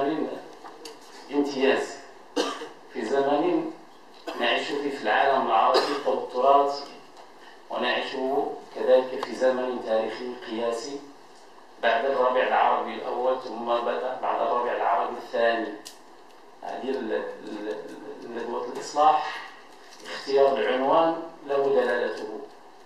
زمن امتياز، في زمن نعيش فيه في العالم العربي توترات، ونعيش كذلك في زمن تاريخي قياسي بعد الربيع العربي الأول، ثم بدأ بعد الربيع العربي الثاني. هذه ندوة الإصلاح اختيار العنوان له دلالته،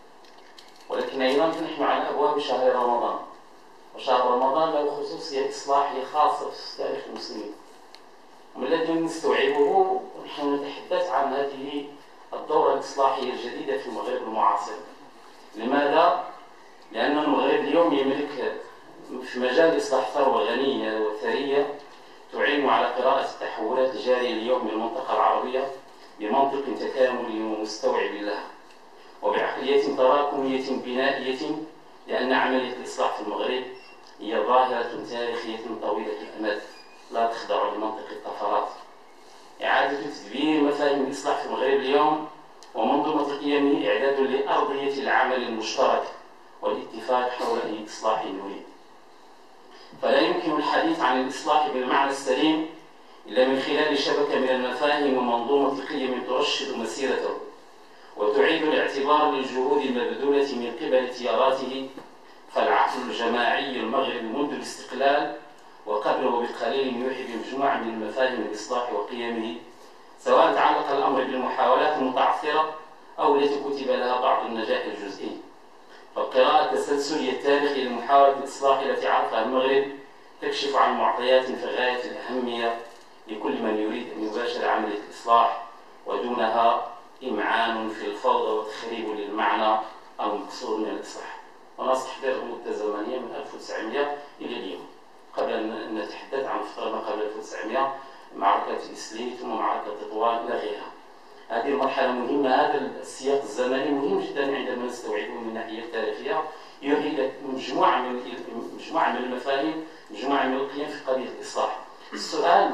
ولكن أيضا نحن على أبواب شهر رمضان، وشهر رمضان له خصوصية إصلاحية خاصة في تاريخ المسلمين، وما الذي نستوعبه ونحن نتحدث عن هذه الدورة الإصلاحية الجديدة في المغرب المعاصر. لماذا؟ لأن المغرب اليوم يملك في مجال الإصلاح ثروة غنية وثرية تعين على قراءة التحولات الجارية اليوم بالمنطقة العربية بمنطق تكاملي ومستوعب لها، وبعقلية تراكمية بنائية، لأن عملية الإصلاح في المغرب هي ظاهرة تاريخية طويلة الأمد لا تخضع لمنطق الطفرات. إعادة تدبير مفاهيم الإصلاح في المغرب اليوم ومنظومة قيمه إعداد لأرضية العمل المشترك والاتفاق حول أي إصلاح نريد. فلا يمكن الحديث عن الإصلاح بالمعنى السليم إلا من خلال شبكة من المفاهيم ومنظومة قيم ترشد مسيرته وتعيد الاعتبار للجهود المبذولة من قبل تياراته. فالعقل الجماعي المغربي منذ الاستقلال وقبله بقليل يوحي بمجموعة من المفاهيم الإصلاح وقيمه، سواء تعلق الأمر بالمحاولات المتعثرة أو التي كتب لها بعض النجاح الجزئي. فالقراءة التسلسلية التاريخية لمحاولة الإصلاح التي عرفها المغرب تكشف عن معطيات في غاية الأهمية لكل من يريد أن يباشر عملية الإصلاح، ودونها إمعان في الفوضى وتخريب للمعنى المقصود من الإصلاح. ونص تحضير المدة الزمنية من 1900 إلى اليوم، قبل أن نتحدث عن فترة ما قبل 1900، معركة إسلي ثم معركة تطوان إلى غيرها. هذه المرحلة مهمة، هذا السياق الزمني مهم جدا عندما نستوعبه من الناحية التاريخية، يوحي مجموعة من المفاهيم، مجموعة من القيم في قضية الإصلاح. السؤال: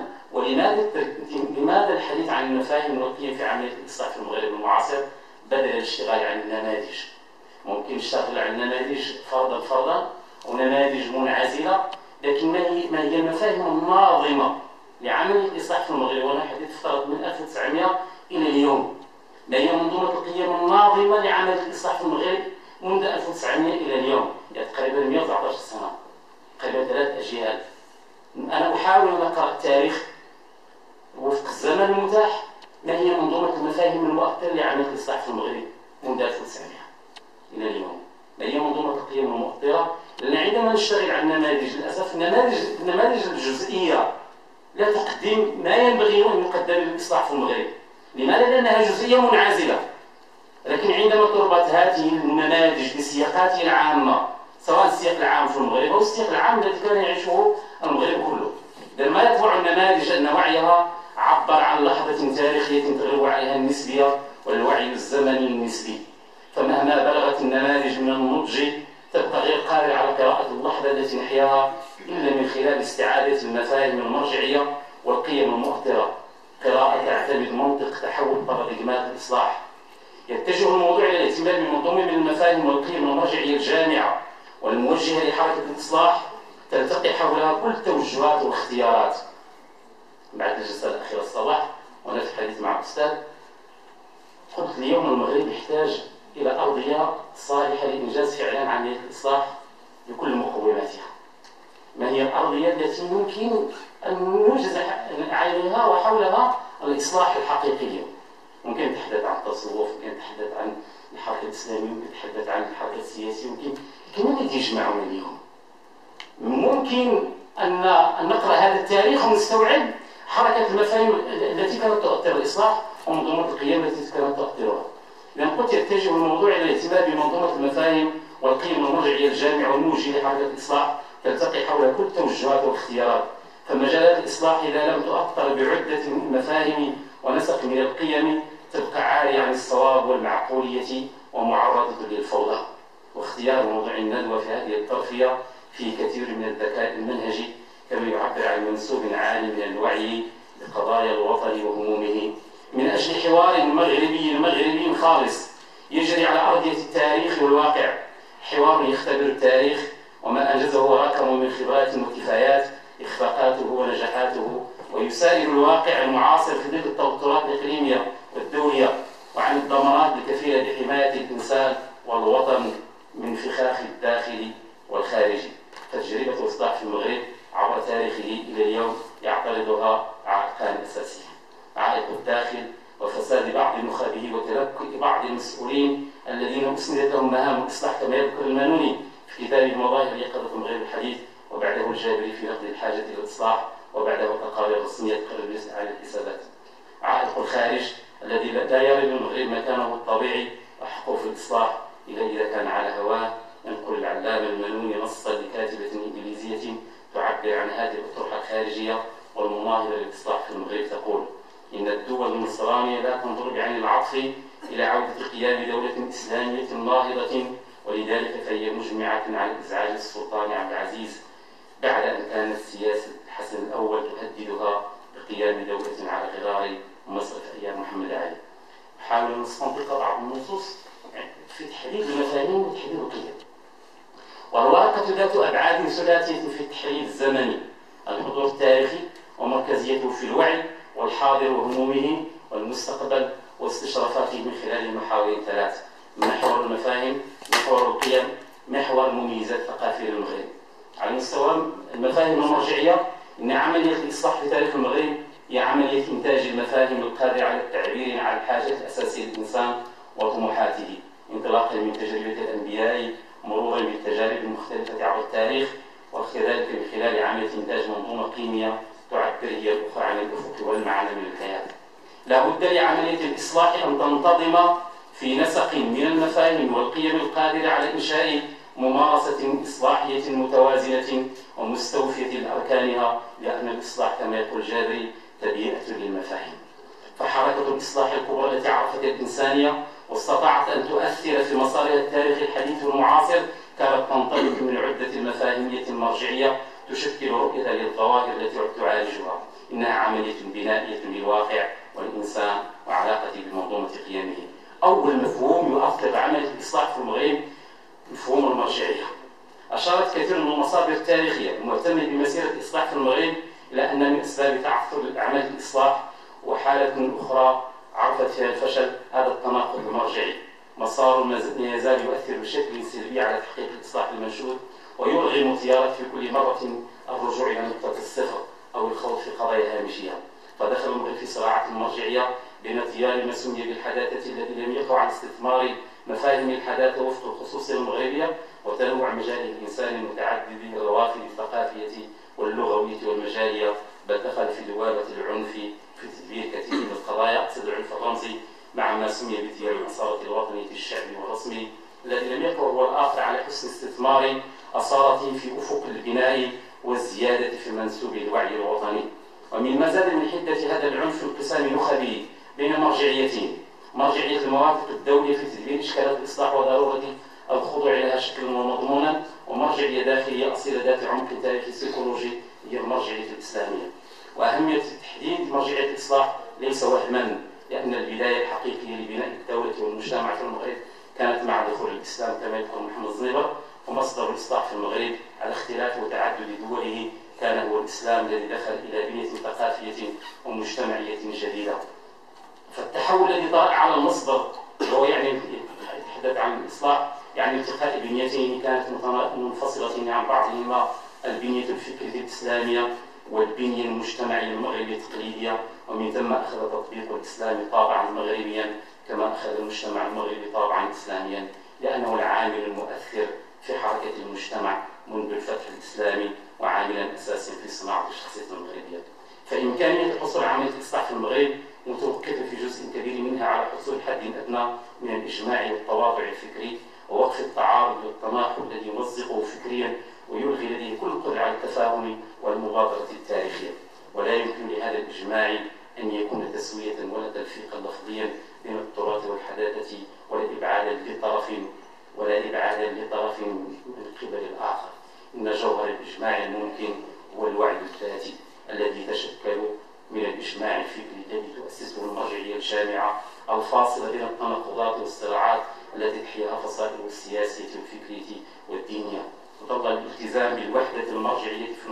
لماذا الحديث عن المفاهيم والقيم في عملية الإصلاح في المغرب المعاصر بدل الاشتغال عن النماذج؟ ممكن نشتغل على النماذج فردا ونماذج منعزلة، لكن ما هي المفاهيم الناظمة لعملية الإصلاح في المغرب؟ وأنا حديث افترض من 1900 إلى اليوم. ما هي منظومة القيم الناظمة لعملية الإصلاح في المغرب منذ 1900 إلى اليوم؟ يعني تقريبا 119 سنة، تقريبا 3 أجيال. أنا أحاول أن أقرأ التاريخ وفق الزمن المتاح. ما هي منظومة المفاهيم المؤثرة لعملية الإصلاح في المغرب منذ 1900 إلى اليوم؟ ما هي منظومة القيم المؤثرة؟ لأن عندما نشتغل على النماذج، للأسف النماذج الجزئية لا تقدم ما ينبغي أن يقدم للإصلاح في المغرب. لماذا؟ لأنها جزئية منعزلة. لكن عندما تربط هذه النماذج بسياقاتها العامة، سواء السياق العام في المغرب أو السياق العام الذي كان يعيشه المغرب كله، لأن ما يتبع النماذج أن وعيها عبر عن لحظة تاريخية تغلب عليها النسبية والوعي الزمني النسبي. فمهما بلغت النماذج من النضج تبقى غير قادرة على قراءة اللحظة التي نحياها إلا من خلال استعادة المفاهيم المرجعية والقيم المؤثرة، قراءة تعتمد منطق تحول باراديغمات الإصلاح. يتجه الموضوع إلى الاهتمام بمنظومة من المفاهيم والقيم المرجعية الجامعة والموجهة لحركة الإصلاح تلتقي حولها كل التوجهات والاختيارات. بعد الجلسة الأخيرة الصباح وأنا في الحديث مع الأستاذ قلت اليوم المغرب يحتاج إلى أرضية صالحة لإنجاز فعلا عملية الإصلاح بكل مقوماتها. ما هي الأرضية التي يمكن أن ننجز عليها وحولها الإصلاح الحقيقي؟ ممكن نتحدث عن التصوف، ممكن نتحدث عن الحركة الإسلامية، ممكن نتحدث عن الحركة السياسية، ممكن الذي يجمعنا اليوم؟ ممكن أن نقرأ هذا التاريخ ونستوعب حركة المفاهيم التي كانت تؤثر الإصلاح ومنظومة القيم التي كانت تؤثرها. لأن قلت يتجه الموضوع إلى الاهتمام بمنظومة المفاهيم والقيم المرجعية الجامعة والموجهة لحركة الإصلاح تلتقي حول كل التوجهات والاختيارات. فمجالات الإصلاح إذا لم تؤثر بعدة من المفاهيم ونسق من القيم تبقى عارية عن الصواب والمعقولية ومعرضة للفوضى. واختيار موضوع الندوة في هذه الطرفية فيه كثير من الذكاء المنهجي، كما يعبر عن منسوب عالي من الوعي بقضايا الوطن وهمومه، من أجل حوار مغربي خالص يجري على أرضية التاريخ والواقع، حوار يختبر التاريخ وما أنجزه وراكم من خبرات وكفايات، إخفاقاته ونجاحاته الواقع المعاصر في ظل التوترات الإقليمية والدولية، وعن الضمانات الكفيلة بحماية الإنسان والوطن من فخاخ الداخلي والخارجي. فتجربة الإصلاح في المغرب عبر تاريخه إلى اليوم يعترضها عائقان أساسيان: عائق الداخل وفساد بعض نخبه وتلكؤ بعض المسؤولين الذين أسندت لهم مهام الإصلاح، كما يذكر المانوني في كتابه مظاهر يقظة المغرب الحديث، وبعده الجابري في نقد الحاجة إلى الإصلاح، وبعده تقارير رسمية تقرر على الحسابات. عائق الخارج الذي لا يرى للمغرب مكانه الطبيعي وحقه في الإصلاح إلا إذا كان على هواه. ينقل العلامة المانوني نصا لكاتبة إنجليزية تعبر عن هذه الأطروحة الخارجية والمناهضة للإصلاح في المغرب، تقول: إن الدول النصرانية لا تنظر بعين العطف إلى عودة قيام دولة إسلامية ناهضة، ولذلك فهي مجمعة على إزعاج السلطان عبد العزيز بعد أن كانت سياسة الحسن الأول تهددها بقيام دولة على غرار مصر في أيام محمد علي. نحاول أن نستنطق بعض النصوص في تحديد المفاهيم وتحديد القيم. والواقع ذات أبعاد ثلاثية في التحليل الزمني: الحضور التاريخي ومركزيته في الوعي والحاضر وهمومه والمستقبل واستشرافاته من خلال المحاور الثلاث: محور المفاهيم، محور القيم، محور المميزات الثقافية للمغرب. على مستوى المفاهيم المرجعية، إن عملية الإصلاح في تاريخ المغرب هي عملية إنتاج المفاهيم القادرة على التعبير عن الحاجات الأساسية للإنسان وطموحاته، انطلاقا من تجربة الأنبياء مرورا بالتجارب المختلفة عبر التاريخ، وكذلك من خلال عملية إنتاج منظومة قيمية تعبر هي الأخرى عن الأفق والمعنى من الحياة. لا بد لعملية الإصلاح أن تنتظم في نسق من المفاهيم والقيم القادرة على إنشاء ممارسة إصلاحية متوازنة ومستوفية لأركانها، لأن الإصلاح كما يقول جابري تبيئة للمفاهيم. فحركة الإصلاح الكبرى التي عرفتها الإنسانية واستطاعت أن تؤثر في مسارها التاريخي الحديث والمعاصر كانت تنطلق من عدة المفاهيمية المرجعية تشكل رؤية للظواهر التي تعالجها. إنها عملية بنائية للواقع والإنسان وعلاقته بمنظومة قيمه. أول مفهوم يؤثر عملية الإصلاح في المغرب مفهوم المرجعية. أشارت كثير من المصادر التاريخية المهتمة بمسيرة الإصلاح في المغرب إلى أن من أسباب تعثر أعمال الإصلاح وحالة أخرى عرفت فيها الفشل هذا التناقض المرجعي. مسار ما يزال يؤثر بشكل سلبي على تحقيق الإصلاح المنشود، ويرغم تيارات في كل مرة الرجوع إلى نقطة الصفر أو الخوض في قضايا هامشية. فدخل المغرب في صراعات مرجعية بين تيار ما سمي بالحداثة الذي لم يقع على استثمار مفاهيم الحداثة وفق الخصوصية المغربية وتنوع مجال الإنسان المتعدد الروافد الثقافية واللغوية والمجالية، بل دخل في دوامة العنف في تدبير كثير من القضايا، أقصد العنف الرمزي، مع ما سمي بتيار الأصالة الوطنية الشعبي والرسمي الذي لم يقع هو الآخر على حسن استثمار أصالته في أفق البناء والزيادة في منسوب الوعي الوطني. ومن ما زاد من حدة هذا العنف انقسام نخبي بين مرجعيتين: مرجعية الموافق الدولية في تدبير إشكالات الإصلاح وضرورة الخضوع لها شكلا ومضمونا، ومرجعية داخلية أصيلة ذات عمق تاريخي سيكولوجي هي المرجعية الإسلامية. وأهمية تحديد مرجعية الإصلاح ليس وهما، لأن البداية الحقيقية لبناء الدولة والمجتمع في المغرب كانت مع دخول الإسلام كما يقول محمد الزنيبر، ومصدر الإصلاح في المغرب على اختلاف وتعدد دوله كان هو الإسلام الذي دخل إلى بنية ثقافية ومجتمعية جديدة. فالتحول الذي طرأ على المصدر وهو يعني يتحدث عن الإصلاح يعني التقاء بنيتين كانت منفصلة عن بعضهما: البنية الفكرية الإسلامية والبنية المجتمعية المغربية التقليدية، ومن ثم أخذ تطبيق الإسلام طابعا مغربيا كما أخذ المجتمع المغربي طابعا إسلاميا، لأنه العامل المؤثر في حركة المجتمع منذ الفتح الإسلامي وعاملا أساسيا في صناعة الشخصية المغربية. فإمكانية الحصول على عملية الإصلاح في المغرب متوقفة في جزء كبير منها على حصول حد أدنى من الإجماع والتواضع الفكري، ووقف التعارض والتناقض الذي يمزقه فكريا ويلغي لديه كل القدرة على التفاهم والمبادرة التاريخية. ولا يمكن لهذا الإجماع أن يكون تسوية ولا تلفيقا لفظيا بين التراث والحداثة ولا إبعادا لطرف من قبل الآخر. إن جوهر الإجماع الممكن هو الوعي الذاتي الذي يتشكل من الإجماع الفكري الذي تؤسسه المرجعية الجامعة الفاصلة بين التناقضات والصراعات التي تحياها فصائل السياسية والفكرية والدينية. ظل الالتزام بالوحدة المرجعية في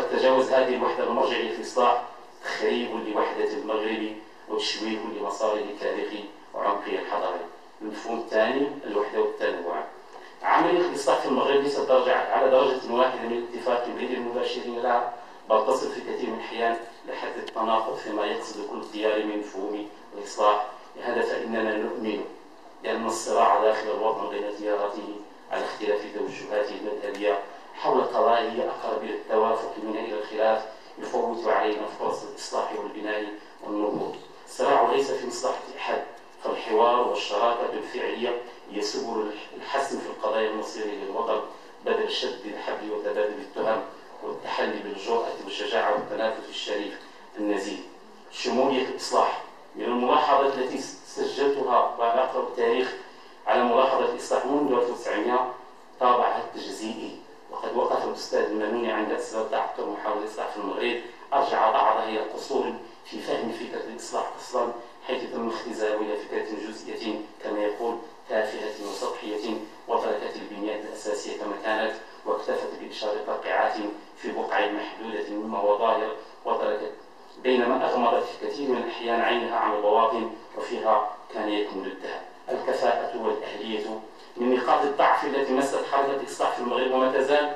وقد تجاوز هذه الوحدة المرجعية في الإصلاح تخريب لوحدة المغرب وتشويه لمساره التاريخي وعمقه الحضاري. المفهوم الثاني الوحدة والتنوع. عملية الإصلاح في المغرب ليست على درجة واحدة من الاتفاق بين المباشرين لها، بل تصل في كثير من الأحيان لحد التناقض فيما يقصد كل تيار من مفهوم الإصلاح. لهذا فإننا نؤمن بأن الصراع داخل الوطن بين تياراته على اختلاف توجهاته المذهبية حول قضايا هي أقرب إلى التوافق منها إلى الخلاف يفوت علينا فرص الإصلاح والبناء والنهوض. الصراع ليس في مصلحة أحد، فالحوار والشراكة الفعلية هي سبل الحسم في القضايا المصيرية للوطن بدل شد الحبل وتبادل التهم والتحلي بالجرأة والشجاعة والتنافس الشريف النزيه. شمولية الإصلاح. من الملاحظة التي سجلتها بعد أقرأ التاريخ على ملاحظة الإصلاح منذ 1900 طابعها التجزئي، وقد وقف الأستاذ المنوني عند أسباب تعثر محاولة الإصلاح في المغرب أرجع بعضها إلى قصور في فهم فكرة الإصلاح أصلا، حيث تم اختزاله إلى فكرة جزئية كما يقول تافهة وسطحية، وتركت البنيات الأساسية كما كانت، واكتفت بإشارة ترقيعات في بقع محدودة مما هو ظاهر، وتركت بينما أغمضت في كثير من الأحيان عينها عن البواطن وفيها كان يكمن الذهب. الكفاءة والأهلية. من نقاط الضعف التي مست حركة الإصلاح في المغرب وما تزال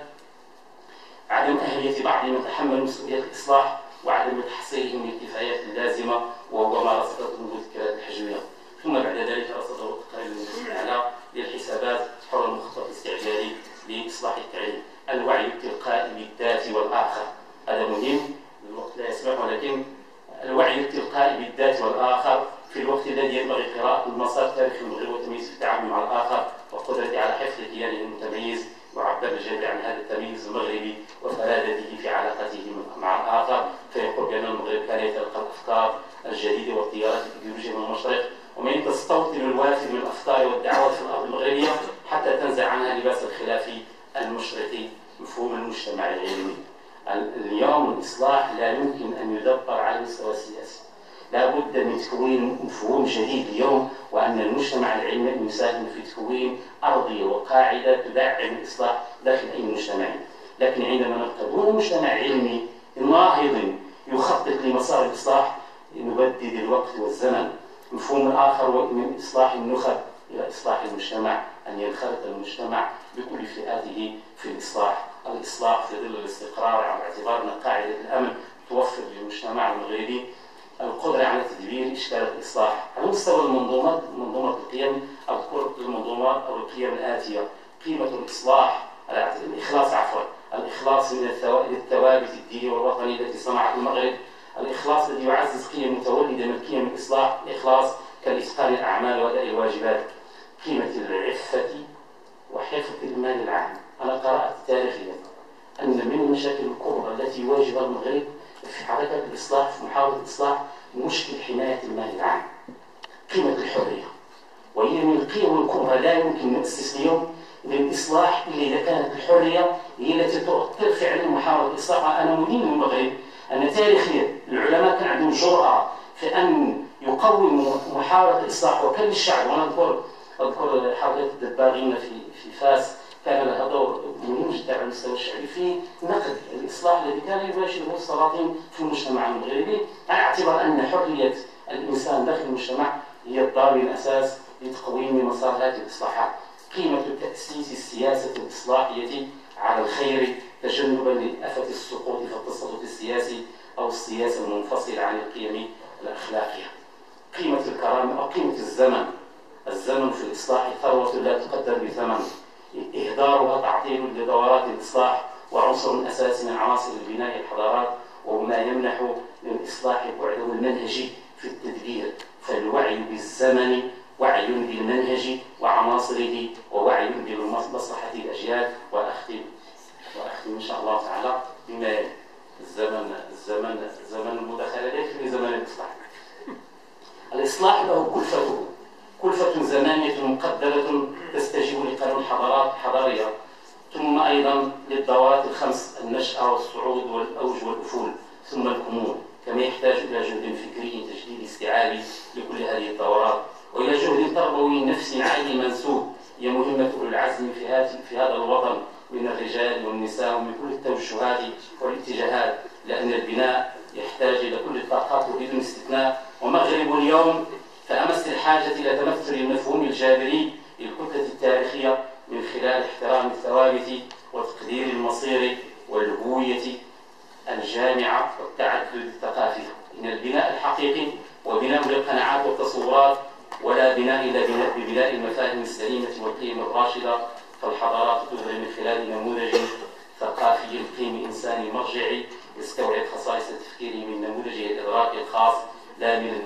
عدم أهلية بعض من تحمل مسؤولية الإصلاح وعدم تحصيلهم للكفايات اللازمة، وهو ما رصدته المذكرات الحجوية. ثم بعد ذلك رصده التقرير المسؤول الأعلى للحسابات حول المخطط الاستعجالي لإصلاح التعليم. الوعي التلقائي بالذات والآخر، هذا مهم، الوقت لا يسمح، ولكن الوعي التلقائي بالذات والآخر في الوقت الذي ينبغي قراءة المسار التاريخي المغرب والتمييز في التعامل مع الآخر وقدرته على حفظ كيانه المتميز، يعبر الجابر عن هذا التمييز المغربي وفرادته في علاقته مع الآخر، فيقول بأن المغرب كان يتلقى الأفكار الجديدة والتيارات الإيديولوجية من المشرق، ومن تستوطن الوافد من الأفكار والدعوات في الأرض المغربية حتى تنزع عنها لباس الخلاف المشرقي مفهوم المجتمع العلمي. اليوم الإصلاح لا يمكن أن يدبر على المستوى السياسي، لا بد من تكوين مفهوم جديد اليوم، وأن المجتمع العلمي يساهم في تكوين أرضية وقاعدة تدعم الإصلاح داخل أي مجتمع. لكن عندما نبقى دون مجتمع علمي ناهض يخطط لمسار الإصلاح نبدد الوقت والزمن. مفهوم الآخر من إصلاح النخب إلى إصلاح المجتمع، أن ينخرط المجتمع بكل فئاته في الإصلاح. الإصلاح في ظل الاستقرار على اعتبار أن قاعدة الأمن توفر للمجتمع المغربي القدرة على تدبير إشكالات الإصلاح. على مستوى منظومة القيم أذكر المنظومات أو القيم الآتية: قيمة الإصلاح، الإخلاص من الثوابت الدينية والوطنية التي صنعت المغرب، الإخلاص الذي يعزز قيم متولدة من قيم الإصلاح، الإخلاص كالإتقان الأعمال وأداء الواجبات. قيمة العفة وحفظ المال العام. أنا قرأت تاريخيا أن من المشاكل الكبرى التي يواجهها المغرب في حركة الإصلاح في محاولة الإصلاح مشكل حماية المال العام، قيمة الحرية، وهي من القيم الكبرى لا يمكن نؤسس اليوم للإصلاح إلا إذا كانت الحرية هي التي ترفع فعلا محاولة الإصلاح. أنا مدين المغرب أن تاريخيا العلماء كان عندهم جرأة في أن يقوموا محاولة الإصلاح وكل الشعب. وأنا أذكر حركة الدباغين في فاس كان لها دور مهم جدا على المستوى الشعبي في نقد الإصلاح الذي كان يباشره السلاطين في المجتمع المغربي، على اعتبار أن حرية الإنسان داخل المجتمع هي الضامن الأساس لتقويم مسار هذه الإصلاحات. قيمة تأسيس السياسة الإصلاحية على الخير تجنبا لآفة السقوط في التسلط السياسي أو السياسة المنفصلة عن القيم الأخلاقية. قيمة الكرامة أو قيمة الزمن في الإصلاح ثروة لا تقدر بثمن، إهدارها تعطيل لدورات الإصلاح وعنصر أساسي من عناصر البناء الحضارات، وما يمنح للإصلاح بعده المنهجي في التدبير. فالوعي بالزمن وعي بالمنهج وعناصره ووعي بمصلحة الأجيال. وأختم إن شاء الله تعالى بما يلي. الزمن المداخلة في زمن الإصلاح. الإصلاح له كلفة زمانية مقدرة تستجيب لقانون الحضارات الحضارية، ثم أيضا للدورات الخمس: النشأة والصعود والأوج والأفول ثم الكمون، كما يحتاج إلى جهد فكري تجديد استيعابي لكل هذه الدورات، وإلى جهد تربوي نفسي عالي منسوب. هي مهمة أولي العزم في هذا الوطن من الرجال والنساء ومن كل التوجهات والاتجاهات، لأن البناء يحتاج إلى كل الطاقات وبدون استثناء. ومغرب اليوم فأمس الحاجة إلى تمثل المفهوم الجابري للكتلة التاريخية من خلال احترام الثوابت وتقدير المصير والهوية الجامعة والتعدد الثقافي. إن البناء الحقيقي وبناء للقناعات والتصورات، ولا بناء إلا ببناء المفاهيم السليمة والقيم الراشدة. فالحضارات تظهر من خلال نموذج ثقافي القيم إنساني مرجعي يستوعب خصائص التفكير من نموذجه الإدراكي الخاص لا من